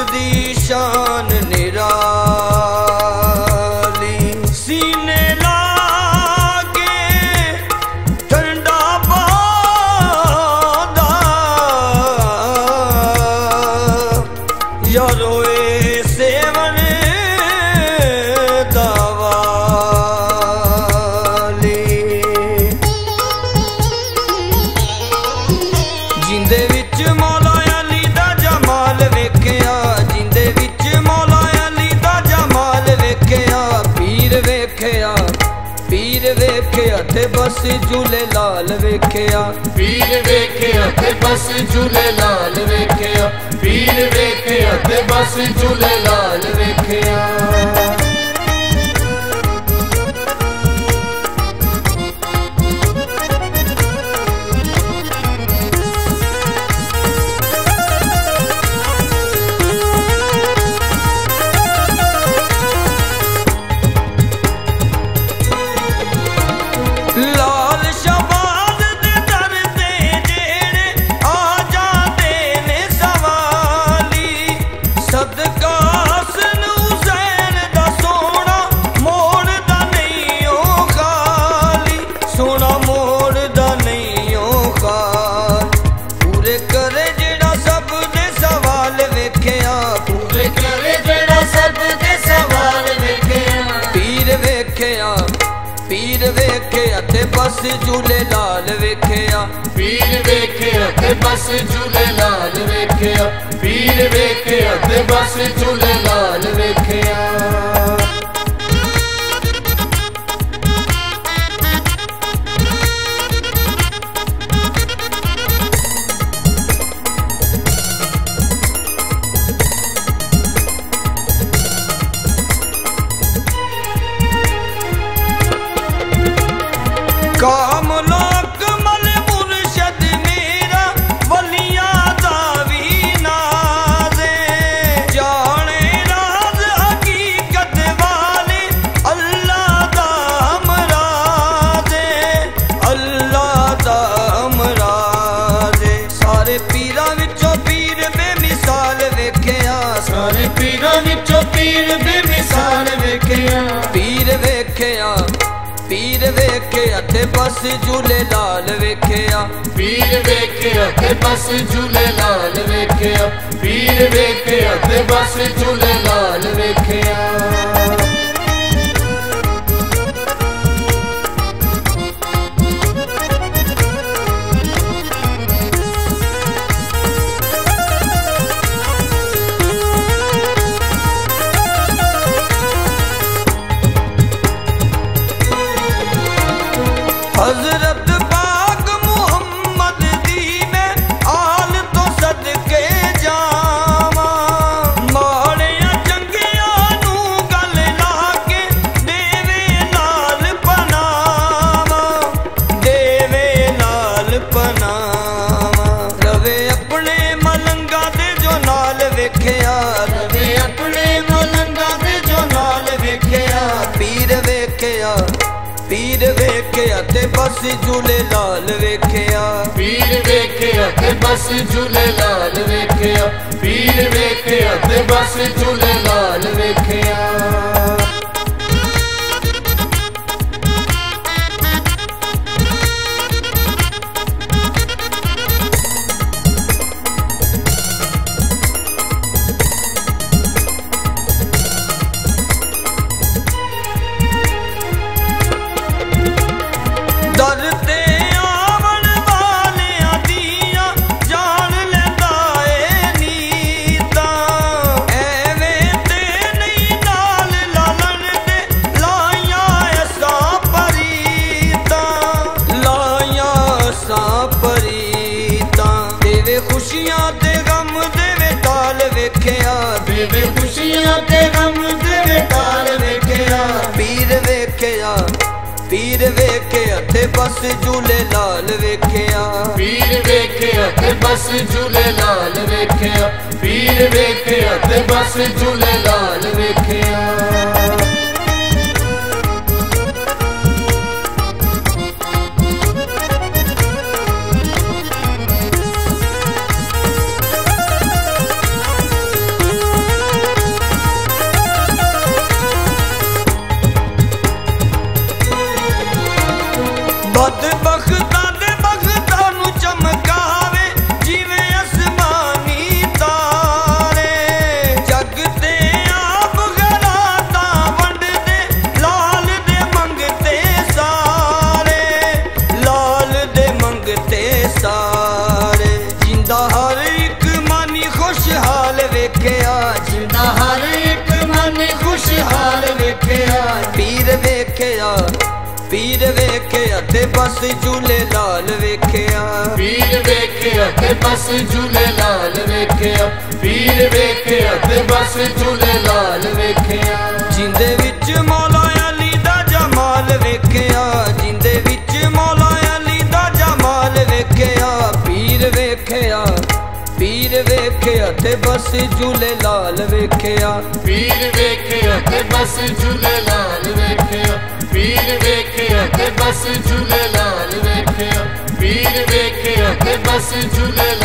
दी शान निराली सीने लागे ठंडा बादा यारो ए सेवन दवाली जिंदे विच मौला अली दा जमाल वेखिया जिंदे विच मौला अली दा जमाल वेखिया पीर वेखिया ते बस झूले लाल वेखिया पीर वेखिया ते बस झूले लाल वेखिया पीर वेखिया ते बस झूले लाल वेखिया लाल शबाज दे दर ते जेड़े आ जाते ने सवाली सदका हसन हुसैन दा सोना मोड़ दा नहीं ओ खाली सोना मोड़ दा नहीं ओ खाली पूरे करे जेड़ा सब दे सवाल वेखिया पूरे करे जेड़ा सब दे सवाल वेखिया पीर वेखिया ते बस झूले लाल वेखिया पीर वेखिया ते बस झूले लाल वेखिया पीर वेखिया ते बस झूले लाल वेखिया कामलो कमल मुर्शद मेरा वलिया दा वी नाज़े जाने राज हकीकत वाले अल्लाह दा हमराज़े सारे पीरां विचों पीर बेमिसाल वेखिया सारे पीरां विचों पीर बेमिसाल वेखिया पीर वेखिया ते बस झूले लाल वेखिया पीर वेखिया ते बस झूले लाल वेखिया पीर वेखिया ते बस झूले लाल वेखिया हजरत पाक मुहम्मद दी मैं आल तो सदके जावा माड़िया चंगिया नू गल लाके देवे लाल पनावा रवे अपने मलंगा दे जो नाल वेखिया रवे अपने मलंगा दे जो नाल वेखिया पीर वेखिया ते बस झूले लाल वेखिया पीर वेखिया ते बस झूले लाल वेखिया पीर वेखिया ते बस झूले लाल वेखिया दरते आवन वालियां दियां जान लेंदा ए नीता एवें ते नहीं नाल लालन दे लाइयां असां परीतां देवे खुशियां ते गम देवे ताल वेखिया देवे खुशियां ते गम देवे ताल वेखिया पीर वेखिया ते बस झूले लाल वेखिया पीर वेखिया ते बस झूले लाल वेखिया पीर वेखिया ते बस झूले लाल वेखिया बस झूले लाल वेखिया पीर वेखिया ते बस झूले लाल वेखिया पीर वेखिया ते बस झूले लाल वेखिया जिंदे विच मौला अली दा जमाल वेखिया जिंदे विच मौला अली दा जमाल वेखिया पीर वेखिया ते बस झूले लाल वेखिया पीर वेखिया ते बस झूले लाल वेखिया पीर वेखिया ते बस झूले लाल वेखिया पीर वेखिया ते बस झूले